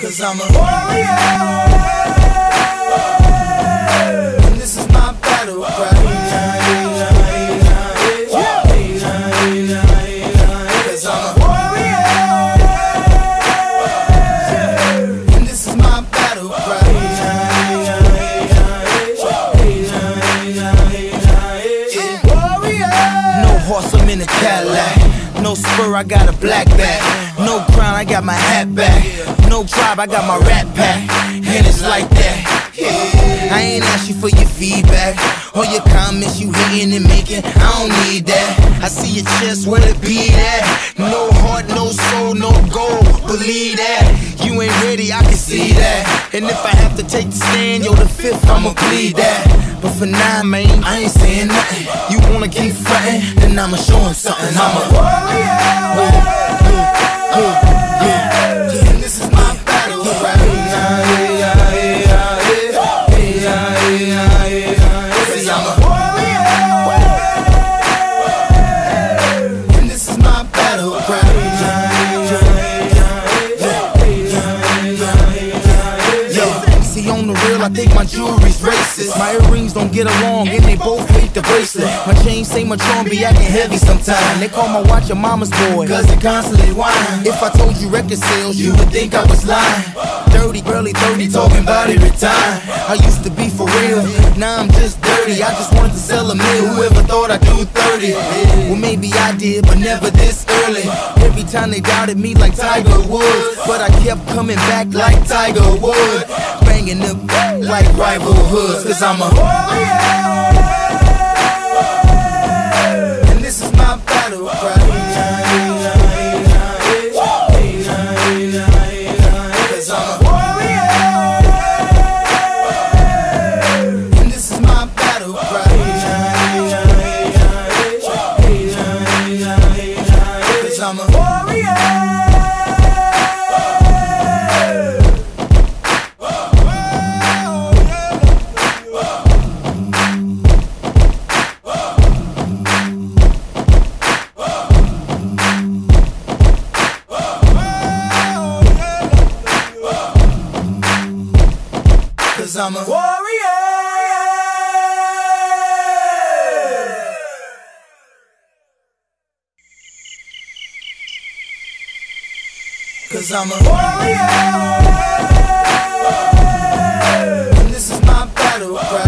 'Cause I'm a warrior, and this is my battle cry. 'Cause I'm a warrior, and this is my battle cry. No horse, I'm in a Cadillac. No spur, I got a black bag. No crown, I got my hat back. No tribe, I got my rat pack. And it's like that. I ain't ask you for your feedback or your comments you hating and making. I don't need that. I see your chest where the beat at. No heart, no soul, no goal. Believe that. You ain't ready, I can see that. And if I have to take the stand, yo, the fifth, I'ma plead that. But for now, man, I ain't saying nothing. You wanna keep frontin', then I'ma show him something. I'm a warrior. And this is my battle cry. 'Cause I'm a warrior, and this is my battle cry. See, on the real, I think my jewelry's racist. My earrings don't get along, and they both hate the bracelet. My chain say my Shaun be acting heavy sometimes. They call my watch a mama's boy, 'cause it constantly whine. If I told you record sales, you would think I was lying. 30, barely 30, talking about it retire. I used to be for real, now I'm just dirty. I just wanted to sell a meal, whoever thought I'd do 30? Well, maybe I did, but never this early. Every time they doubted me like Tiger Woods, but I kept coming back like Tiger Wood, banging them like rival hoods. 'Cause I'm a warrior, and this is my battle cry. 'Cause I'm a warrior, and this is my battle cry. 'Cause I'm a warrior. 'Cause I'm a warrior, 'cause I'm a warrior, and this is my battle cry.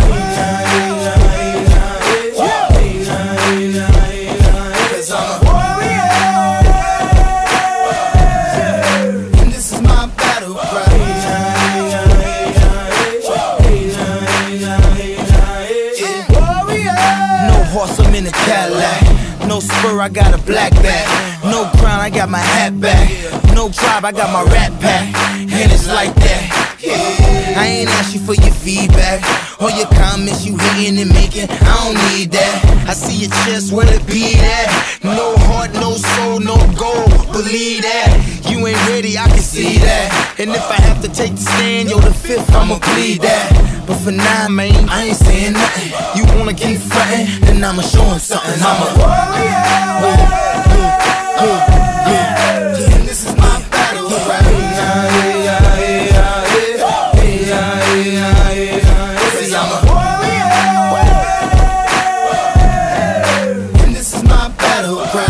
'Cause I'm a warrior, and this is my battle cry. No horse, I'm in a Cadillac. No spur, I got a black bag. No crown, I got my hat back. No tribe, I got my rat pack. And it's like that. I ain't ask you for your feedback or your comments you hating and making. I don't need that. I see your chest where the beat at. No heart, no soul, no goal. Believe that. You ain't ready, I can see that. And if I have to take the stand, yo, the fifth, I'ma plead that. But for now, man, I ain't saying nothing. You wanna keep frontin', then I'ma show him something. I'm a warrior, and this is my battle cry. 'Cause I'm a warrior, and this is my battle cry.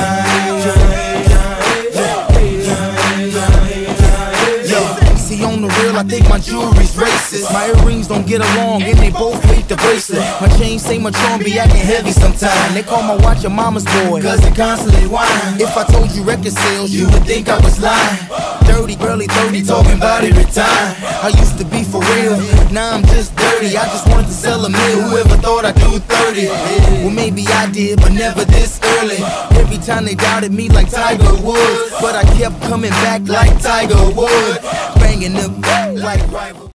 See, on the real, I think my jewelry's racist. My earrings don't get along, and they both hate the bracelet. My chain say my Shaun be acting heavy sometimes. They call my watch a mama's boy, 'cause it constantly whine. If I told you record sales, you would think I was lying. 30, barely 30, talking about it retire. I used to be for real, now I'm just dirty. I just wanted to sell a meal, whoever thought I'd do 30? Well, maybe I did, but never this early. Every time they doubted me like Tiger Woods, but I kept coming back like Tiger Wood, banging them like rival.